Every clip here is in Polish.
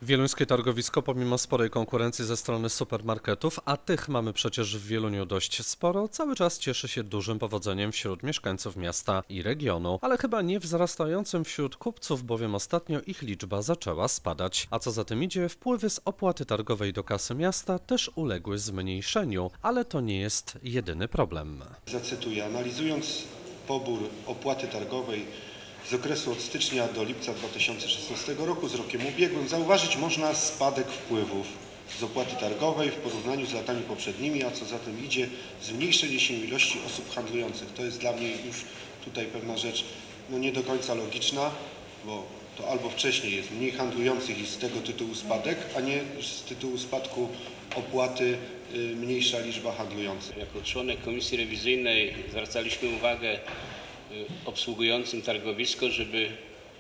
Wieluńskie targowisko pomimo sporej konkurencji ze strony supermarketów, a tych mamy przecież w Wieluniu dość sporo, cały czas cieszy się dużym powodzeniem wśród mieszkańców miasta i regionu, ale chyba nie wzrastającym wśród kupców, bowiem ostatnio ich liczba zaczęła spadać. A co za tym idzie, wpływy z opłaty targowej do kasy miasta też uległy zmniejszeniu, ale to nie jest jedyny problem. Zacytuję, analizując pobór opłaty targowej z okresu od stycznia do lipca 2016 roku z rokiem ubiegłym zauważyć można spadek wpływów z opłaty targowej w porównaniu z latami poprzednimi, a co za tym idzie zmniejszenie się ilości osób handlujących. To jest dla mnie już tutaj pewna rzecz nie do końca logiczna, bo to albo wcześniej jest mniej handlujących i z tego tytułu spadek, a nie z tytułu spadku opłaty mniejsza liczba handlujących. Jako członek Komisji Rewizyjnej zwracaliśmy uwagę obsługującym targowisko, żeby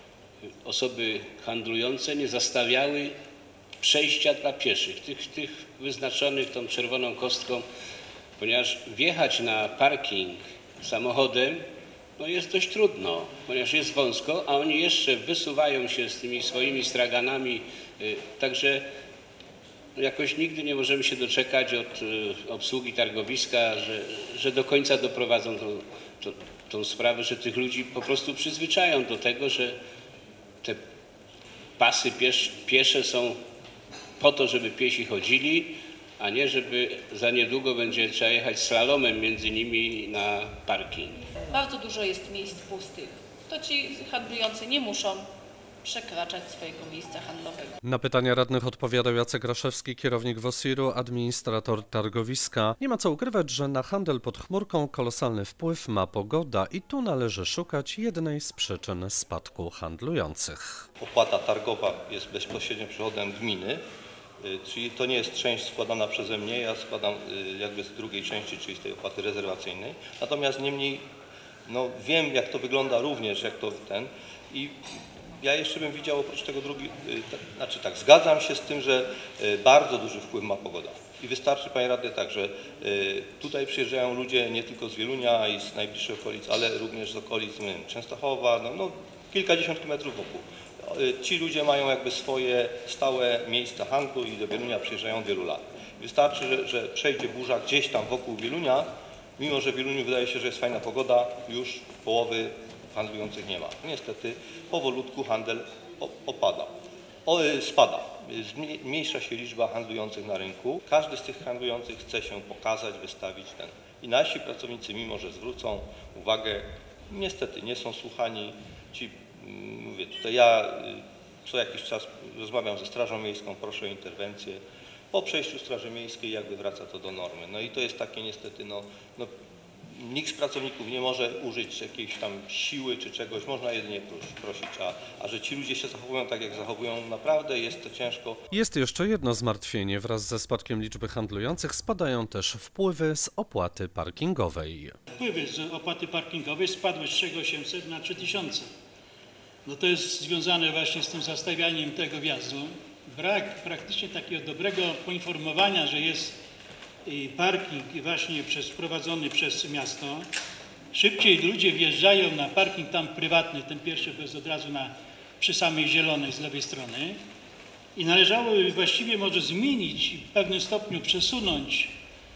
osoby handlujące nie zastawiały przejścia dla pieszych, tych wyznaczonych tą czerwoną kostką, ponieważ wjechać na parking samochodem jest dość trudno, ponieważ jest wąsko, a oni jeszcze wysuwają się z tymi swoimi straganami, także jakoś nigdy nie możemy się doczekać od obsługi targowiska, że do końca doprowadzą tą sprawę, że tych ludzi po prostu przyzwyczają do tego, że te pasy piesze są po to, żeby piesi chodzili, a nie żeby za niedługo będzie trzeba jechać slalomem między nimi na parking. Bardzo dużo jest miejsc pustych. To ci handlujący nie muszą przekraczać swojego miejsca handlowego. Na pytania radnych odpowiadał Jacek Raszewski, kierownik WOSiR-u, administrator targowiska. Nie ma co ukrywać, że na handel pod chmurką kolosalny wpływ ma pogoda i tu należy szukać jednej z przyczyn spadku handlujących. Opłata targowa jest bezpośrednio przychodem gminy, czyli to nie jest część składana przeze mnie, ja składam jakby z drugiej części, czyli z tej opłaty rezerwacyjnej. Natomiast niemniej wiem, jak to wygląda również, i ja jeszcze bym widział oprócz tego zgadzam się z tym, że bardzo duży wpływ ma pogoda. I wystarczy, panie radny, że tutaj przyjeżdżają ludzie nie tylko z Wielunia i z najbliższych okolic, ale również z okolic Częstochowa, kilkadziesiąt kilometrów wokół. Ci ludzie mają jakby swoje stałe miejsca handlu i do Wielunia przyjeżdżają od wielu lat. Wystarczy, że przejdzie burza gdzieś tam wokół Wielunia, mimo że w Wieluniu wydaje się, że jest fajna pogoda, już połowy handlujących nie ma. Niestety powolutku handel spada. Zmniejsza się liczba handlujących na rynku. Każdy z tych handlujących chce się pokazać, wystawić I nasi pracownicy, mimo że zwrócą uwagę, niestety nie są słuchani. Tutaj ja co jakiś czas rozmawiam ze Strażą Miejską, proszę o interwencję. Po przejściu Straży Miejskiej jakby wraca to do normy. I to jest takie niestety, nikt z pracowników nie może użyć jakiejś tam siły czy czegoś, można jedynie prosić, a że ci ludzie się zachowują tak, jak zachowują, naprawdę jest to ciężko. Jest jeszcze jedno zmartwienie. Wraz ze spadkiem liczby handlujących spadają też wpływy z opłaty parkingowej. Wpływy z opłaty parkingowej spadły z 3800 na 3000. To jest związane właśnie z tym zastawianiem tego wjazdu. Brak praktycznie takiego dobrego poinformowania, że jest parking właśnie prowadzony przez miasto. Szybciej ludzie wjeżdżają na parking tam prywatny, ten pierwszy to jest od razu przy samej zielonej z lewej strony. I należało właściwie może zmienić i w pewnym stopniu przesunąć,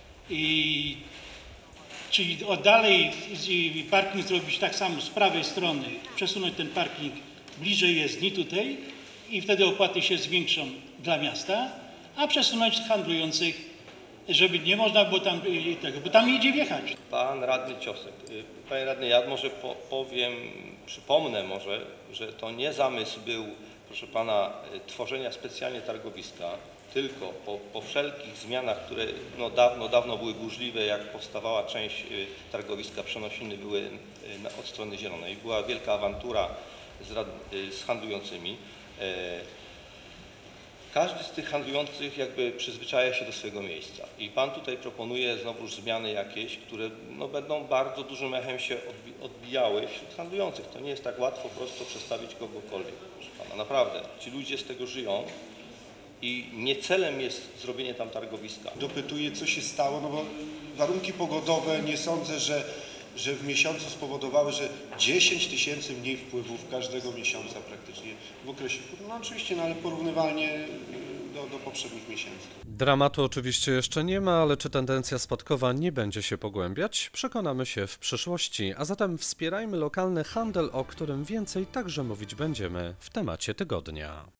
czyli dalej parking zrobić tak samo z prawej strony, przesunąć ten parking bliżej jezdni tutaj i wtedy opłaty się zwiększą dla miasta, a przesunąć handlujących, żeby nie można było tam bo tam idzie wjechać. Pan radny Ciosek, panie radny, ja może przypomnę może, że to nie zamysł był, proszę pana, tworzenia specjalnie targowiska, tylko po wszelkich zmianach, które dawno były burzliwe, jak powstawała część targowiska, przenosiny były od strony zielonej. Była wielka awantura z handlującymi. Każdy z tych handlujących jakby przyzwyczaja się do swojego miejsca i pan tutaj proponuje znowuż zmiany jakieś, które będą bardzo dużym echem się odbijały wśród handlujących. To nie jest tak łatwo prosto przestawić kogokolwiek, proszę pana, naprawdę. Ci ludzie z tego żyją i nie celem jest zrobienie tam targowiska. Dopytuję, co się stało, bo warunki pogodowe nie sądzę, że że w miesiącu spowodowały, że 10 tysięcy mniej wpływów każdego miesiąca praktycznie w okresie, no oczywiście, no ale porównywalnie do poprzednich miesięcy. Dramatu oczywiście jeszcze nie ma, ale czy tendencja spadkowa nie będzie się pogłębiać? Przekonamy się w przyszłości, a zatem wspierajmy lokalny handel, o którym więcej także mówić będziemy w temacie tygodnia.